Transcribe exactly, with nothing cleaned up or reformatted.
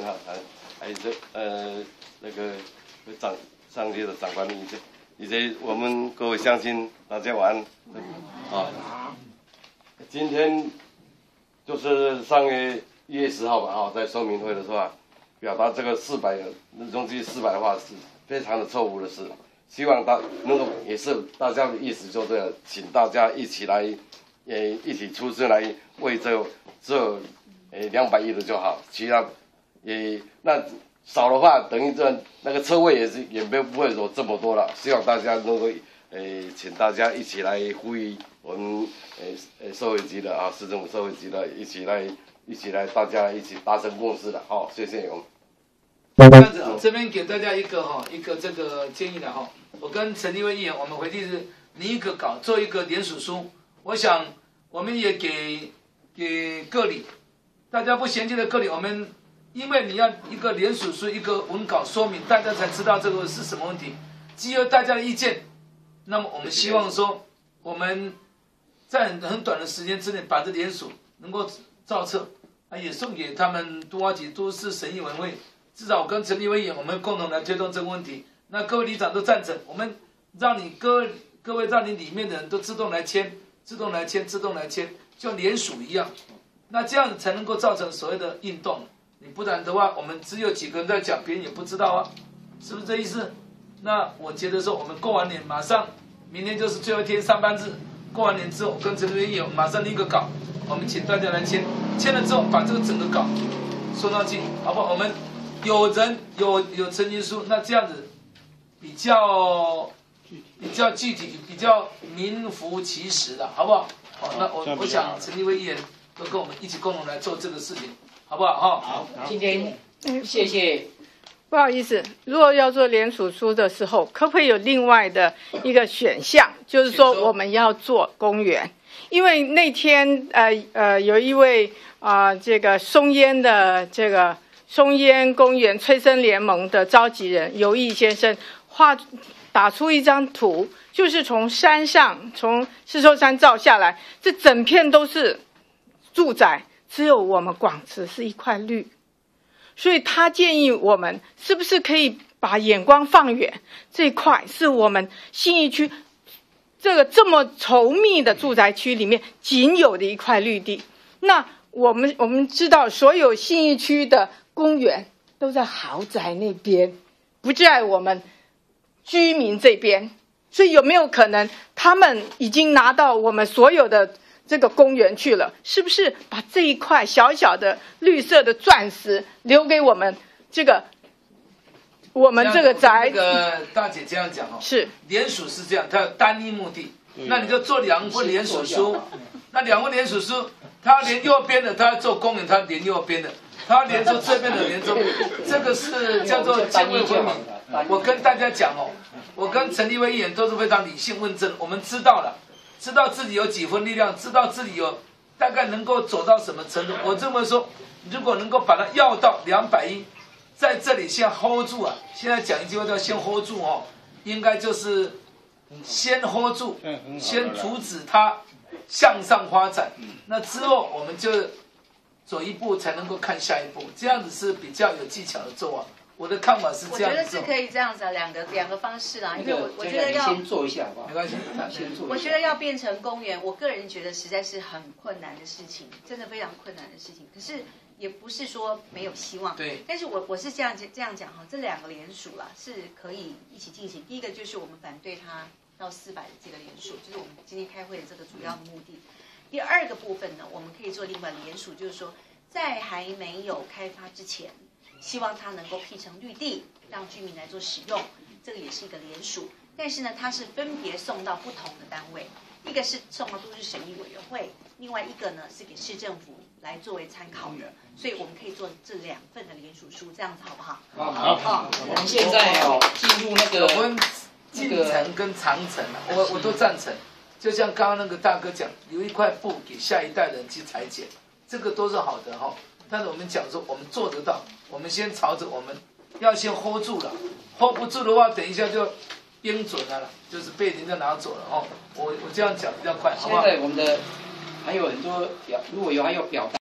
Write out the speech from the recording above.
哈，还还有这呃那个长上级的长官以及以及我们各位乡亲，大家晚安啊。今天就是上月一月十号吧，哈，在说明会的时候啊，表达这个四百容积四百的话是非常的错误的事，希望大能够也是大家的意思就这样，请大家一起来，呃，一起出声来为这这呃两百亿的就好，其他也那少的话，等于这那个车位也是也没不会有这么多了，希望大家能够呃，请大家一起来呼吁我们呃呃社会局的啊，市政府社会局的一起来一起来，大家一起达成共识的，好，谢谢我们。 这样子，这边给大家一个哈一个这个建议的哈，我跟陈立威议员，我们回去是拟一个稿，做一个联署书。我想我们也给给各里，大家不嫌弃的各里，我们因为你要一个联署书，一个文稿说明，大家才知道这个是什么问题，基于大家的意见，那么我们希望说我们在很很短的时间之内把这联署能够造册，啊也送给他们都花局都市审议委员会。至少我跟陈立威议员，我们共同来推动这个问题。那各位里长都赞成，我们让你各各位让你里面的人都自动来签，自动来签，自动来签，就联署一样。那这样才能够造成所谓的运动。你不然的话，我们只有几个人在讲，别人也不知道啊，是不是这意思？那我觉得说，我们过完年马上，明天就是最后一天上班日，过完年之后，我跟陈立威议员马上立个稿，我们请大家来签，签了之后把这个整个稿送上去，好不好？我们。有人有有陈情书，那这样子比较比较具体，比较名副其实的，好不好？好，那我我想陈立威议员都跟我们一起共同来做这个事情，好不好？哈， 好，今天谢谢。 不好意思，如果要做联署书的时候，可不可以有另外的一个选项，就是说我们要做公园？因为那天呃呃有一位啊、呃、这个松烟的这个。松烟公园催生联盟的召集人游毅先生画打出一张图，就是从山上从狮头山照下来，这整片都是住宅，只有我们广慈是一块绿。所以他建议我们是不是可以把眼光放远，这块是我们信义区这个这么稠密的住宅区里面仅有的一块绿地。那我们我们知道所有信义区的公园都在豪宅那边，不在我们居民这边，所以有没有可能他们已经拿到我们所有的这个公园去了？是不是把这一块小小的绿色的钻石留给我们这个我们这个宅？ 那个大姐这样讲哦， 是联署是这样，它有单一目的，那你就做两份联署书，那两份联署书，它连右边的，它做公园，它连右边的。他连出这边的连中，这个是叫做泾渭分明。我跟大家讲哦，我跟陈立威议员都是非常理性问政，我们知道了，知道自己有几分力量，知道自己有大概能够走到什么程度。我这么说，如果能够把它要到两百亿，在这里先 hold 住啊！现在讲一句话叫先 hold 住哦，应该就是先 hold 住，先阻止它向上发展。那之后我们就。走一步才能够看下一步，这样子是比较有技巧的做啊。我的看法是这样子。 我觉得是可以这样子啊，两个两个方式啦，因为我我觉得要先做一下好不好？ 没关系， 先做。 我觉得要变成公园，我个人觉得实在是很困难的事情，真的非常困难的事情。可是也不是说没有希望。 对。 但是我我是这样这样讲哈，这两个联署啦是可以一起进行。第一个就是我们反对它到四百的这个联署，就是我们今天开会的这个主要的目的。第二个部分呢，我们可以做另外的联署，就是说，在还没有开发之前，希望它能够辟成绿地，让居民来做使用，这个也是一个联署。但是呢，它是分别送到不同的单位，一个是送到都市审议委员会，另外一个呢是给市政府来作为参考的。所以我们可以做这两份的联署书，这样子好不好？ 好，好，我们现在哦进入那个我们进程跟长程啊，我我都赞成。就像刚刚那个大哥讲，留一块布给下一代人去裁剪，这个都是好的哈。但是我们讲说，我们做得到，我们先朝着我们要先 hold 住了 ，hold 不住的话，等一下就冰准了啦，就是被人家拿走了哦。我我这样讲比较快，好不好？ 现在我们的还有很多表，如果有还有表达。